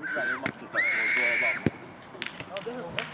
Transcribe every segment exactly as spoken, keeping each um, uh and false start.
spiller masse spørsmål på banen. Ja, det hører jeg.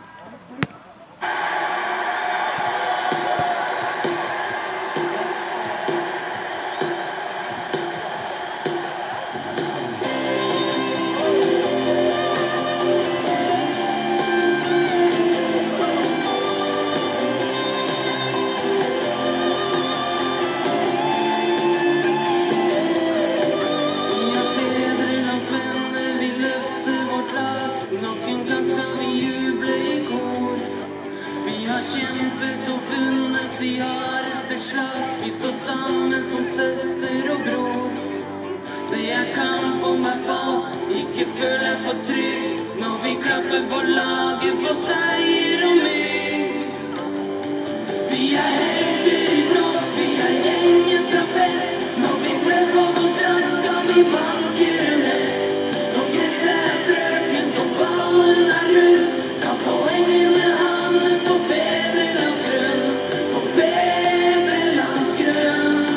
Kjempet og vunnet de hardeste slag. Vi står sammen som søster og bror. Det er kamp om hver ball, ikke føler jeg for trygg. Når vi klapper for laget for seier og mygg. Vi er helter i blått, vi er gjengen fra fest. Når vi ble på vår drakt skal vi banke rulett. Når gresset er strøkent og ballen er rund, skal poengene havne på fedrelandsgrunn, på fedrelandsgrunn.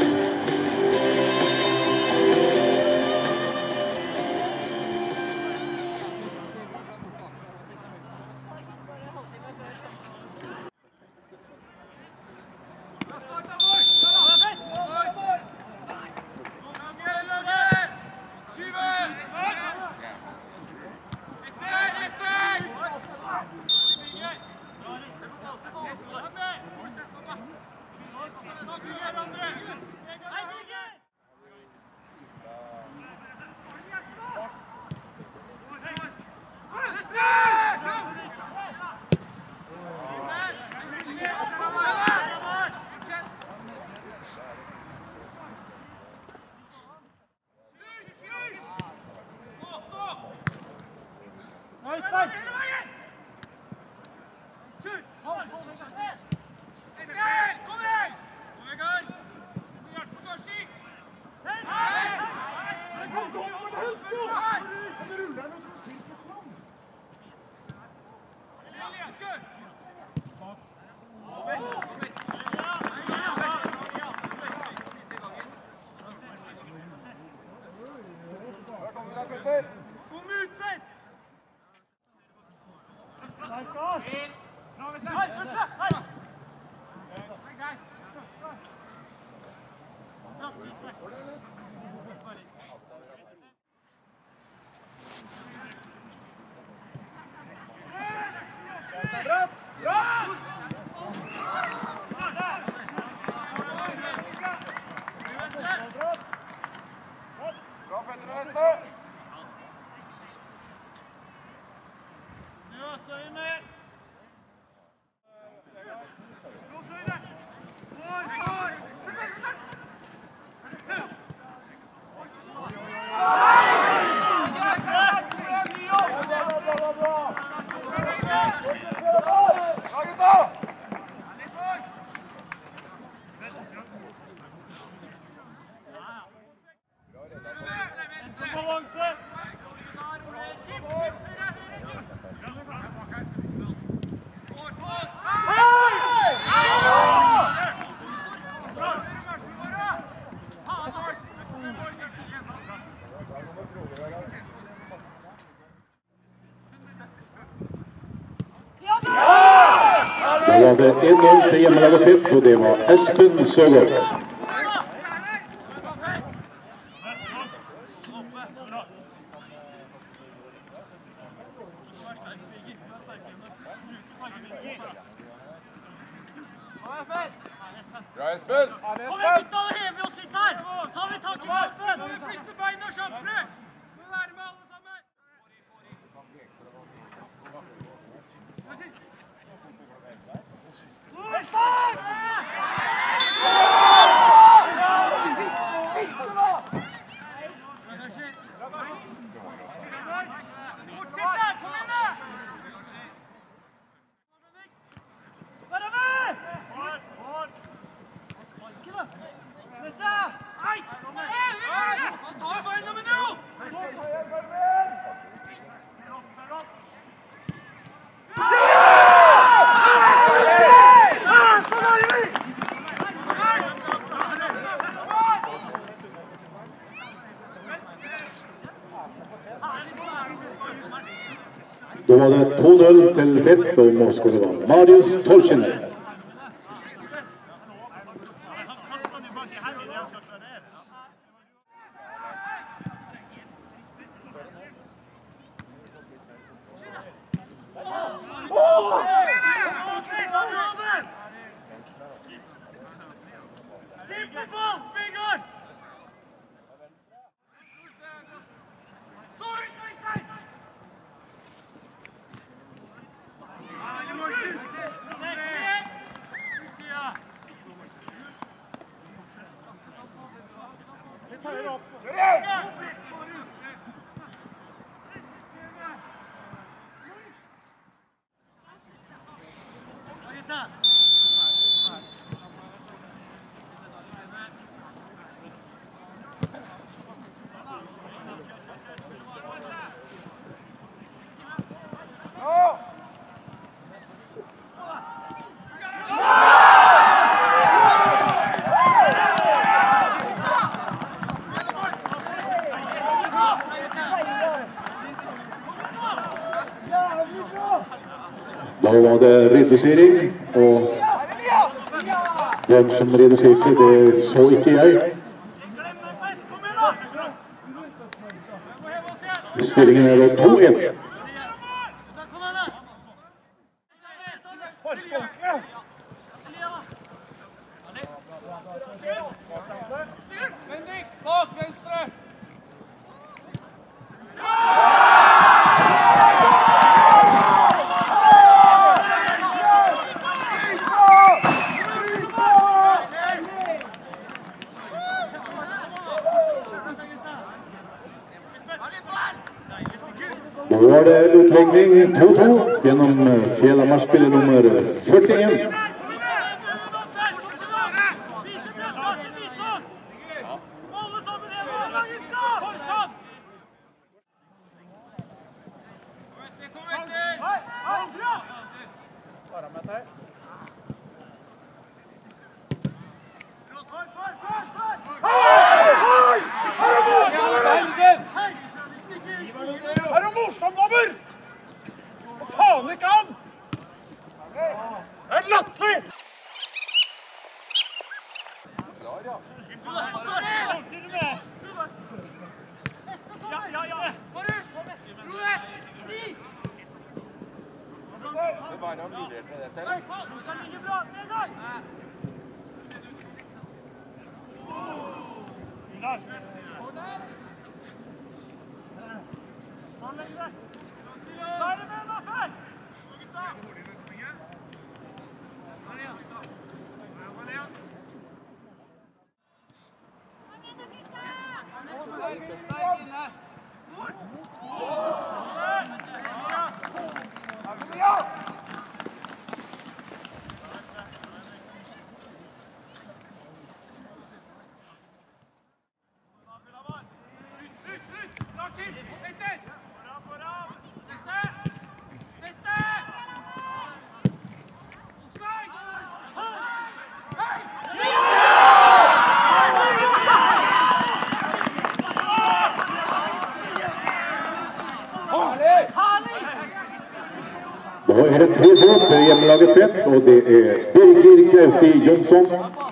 Da var det en null til hjemmelaget Tett, og det var Espen Søgaard. Bra, Espen! Kom igjen, gutta, da hever vi oss litt her! Ta vi tak i kampen! Må vi flytte beina kjappere! Må vi være med alle sammen! Da var det to null til Fett, og målskårer var Marius Tolkiner. Da var det redusering, og hvem som reduserte, det så ikke jeg. Stillingen er da to en. Bak venstre! Da var det utlegning to to gjennom Fjellhamar-spiller nummer førtien. Er du morsom, dommer? Hva faen ikke an? Det er latterlig! Klar, ja. Ja, ja, ja. Marius, ro deg! Det var noe mulighet med dette. Nei, faen, det ligger bra. Ned der! Lars. Da er det med nå før! Da er det tre to til hjemmelaget Fett, og det er Birger Klauti Jønsson.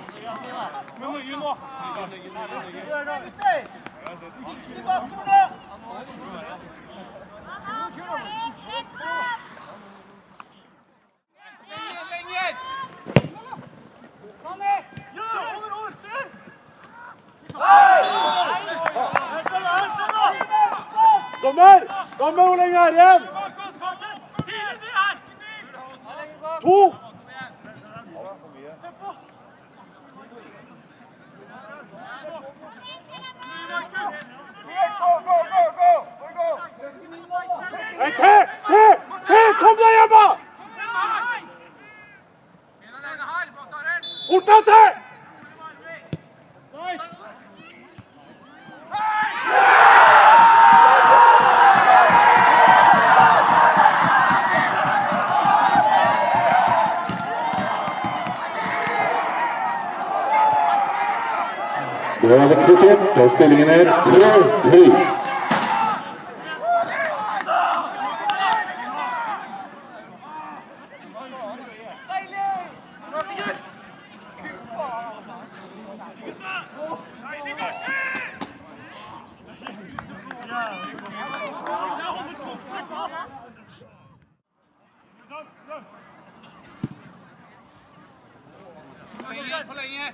Dommer! Dommer, hvor lenge er det igjen? To! Nei, te! Te! Te! Kom deg hjemme! Bort da, te! Da er det kvittert, og stillingen er tre tre. for lenge.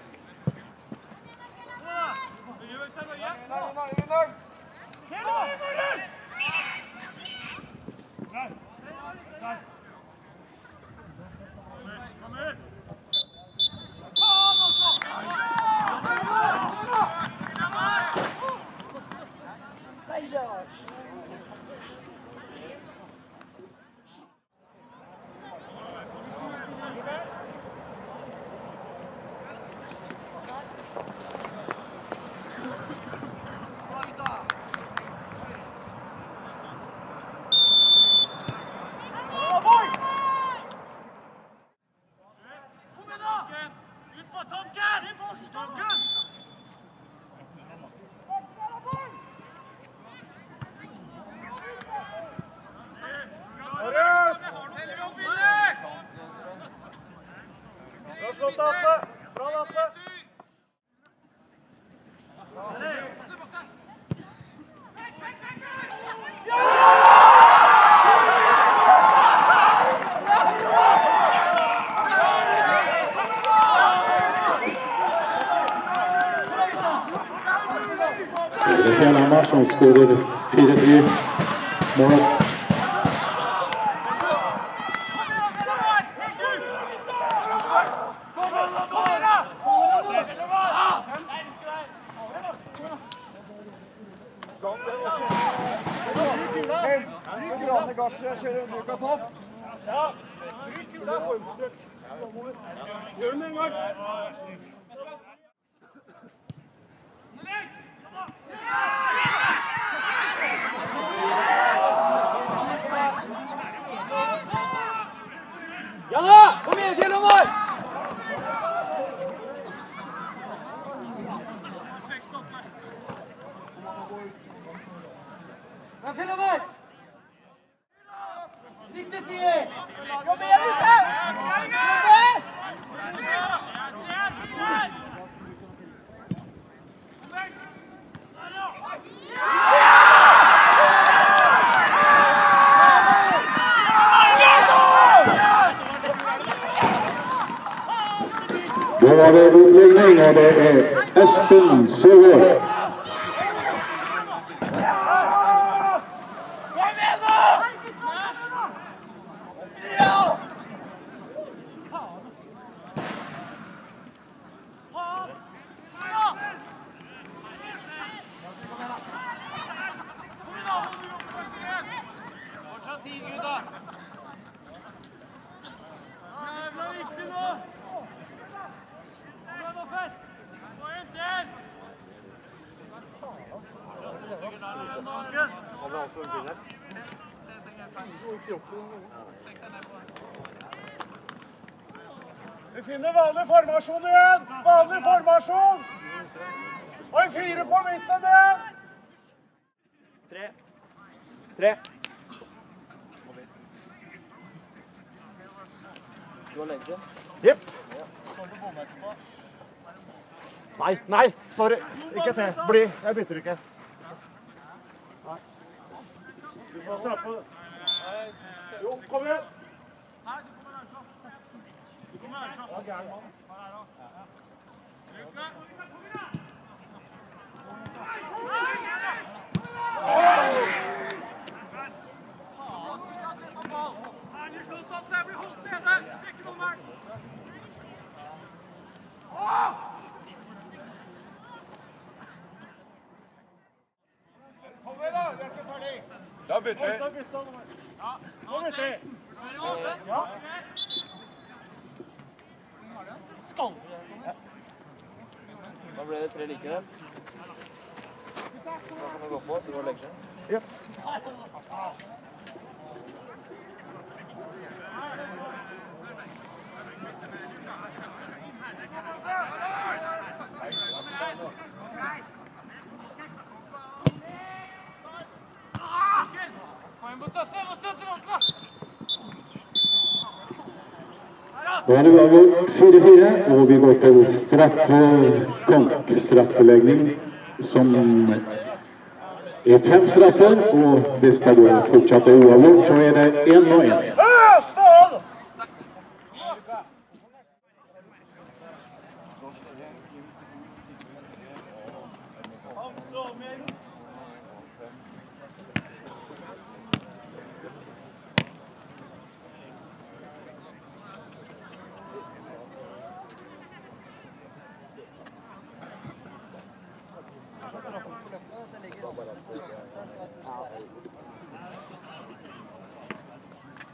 Fjellhamar som skårer fire tre mål. Janne, kom igjen til Omar! Ja, til Omar! Riktig side! Kom igjen, ute! Kom igjen! Då var det utläggning och det är Espen Søgaard. Vi finner vanlig formasjon igjen. Vanlig formasjon. Og en fire på midten igjen. Tre. Tre. Du har legge? Jepp. Nei, nei, sorry. Ikke til. Bli. Jeg bytter ikke. Nei. Du får straffe. Jo, kom igjen. Du kommer herfra. Ja, gæren mann. Kom igjen da, vi er ikke ferdig. Da bytter vi. Da bytter vi. Ja, nå bytter vi. Ja. Skal vi? Da ble det tre like der. Da kan vi gå på, du har legge seg. Ja. Då har det avgjort fire fire, og vi går til straffekonk, straffelegning, som er fem straffer, og det skal gå fortsatt uavgjort, så er det en og en.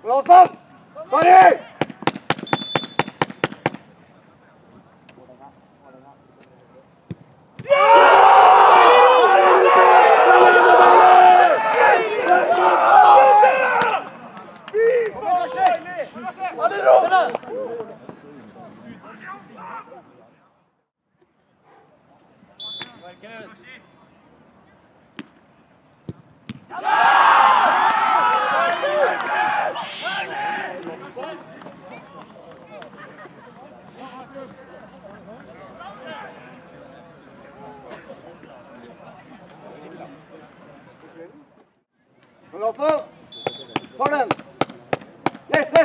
Blåsam! Sorry! Blåsam! For den! Yes, yes!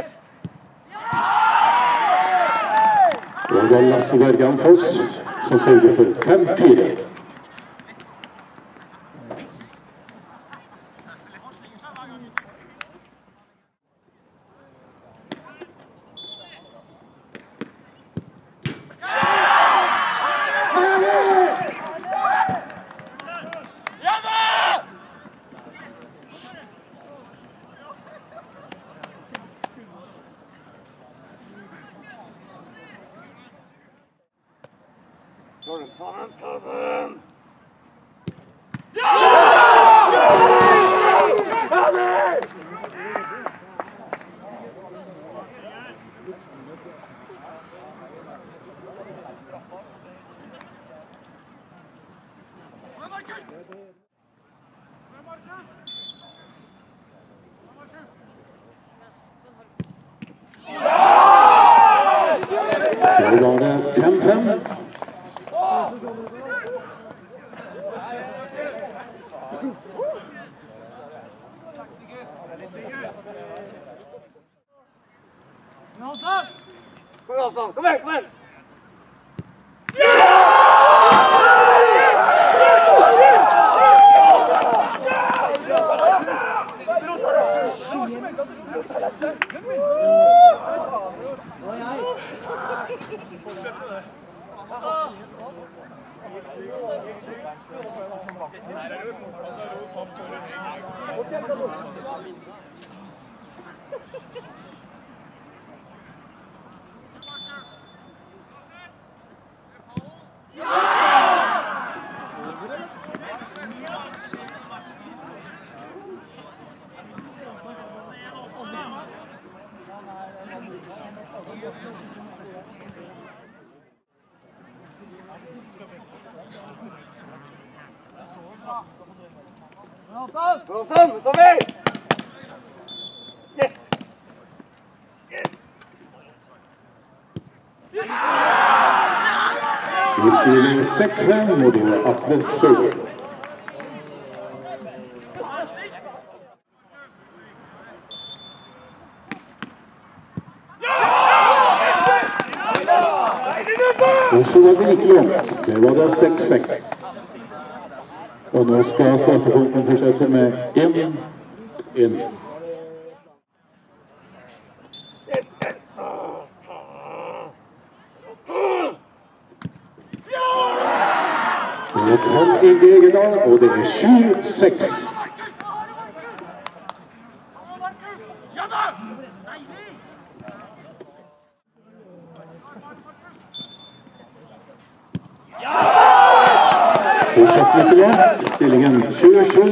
Og det er Lasse Bergan Foss som sørger for fem fire. Ta den, ta den, ta den! Da var det fem fem. Blåsam! Kom igjen, kom igjen! Blåsam! Utover! Yes! Vi spiller seks fem, og det er Atle Sørgaard. Og så var det ikke langt. Det var det seks seks. Og nå skal straffepunkten fortsette med én én. Og tolv i Gegedal, og det er sju seks. Fortsatt litt langt. Stillingen sju sju.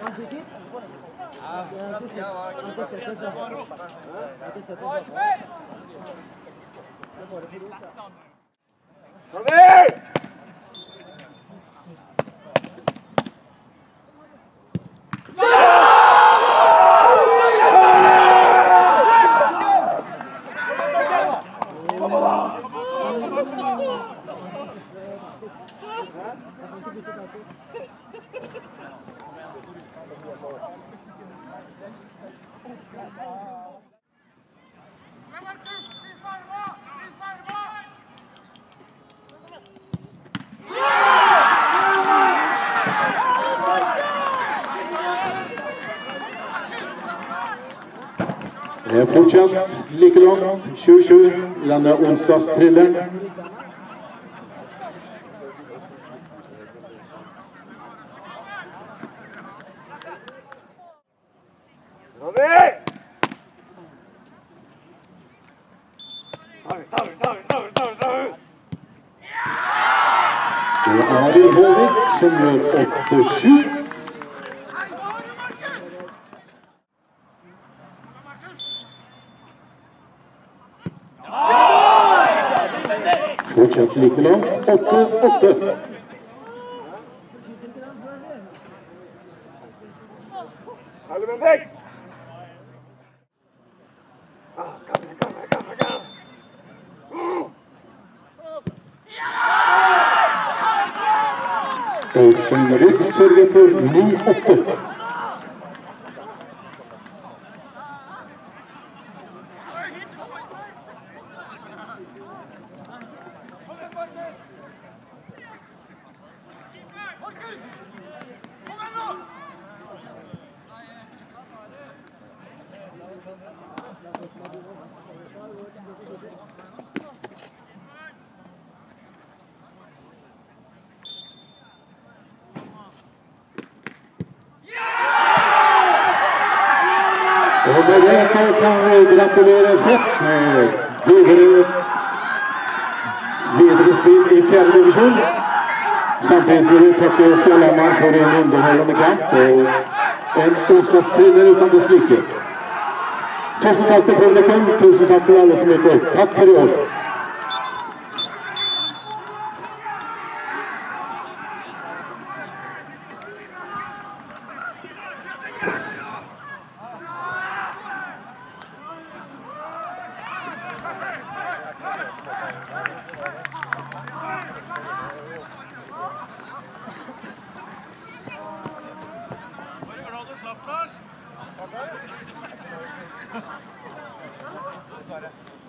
Kom igjen! Det er fortsatt like langt. sju sju. Lander onsdagstrilleren. Kom igjen! Det er Ari Håvik som gjør åtte sju. Fortsatt like langt, åtte åtte. Øystein Rygg sørger for ni åtte. Og med det så kan vi gratulere Fett med videre, videre spill i fjerde divisjon. Samtidig vil vi takke Fjellhamar for en underholdende kamp og en onsdagstrener uten det slike. Tusen takk til publikum, tusen takk til alle som lytter. Takk for i år. Slapp oss!